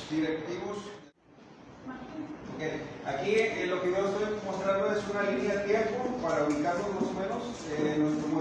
directivos. Okay. Aquí lo que yo estoy mostrando es una línea de tiempo para ubicarnos más o menos. Nuestro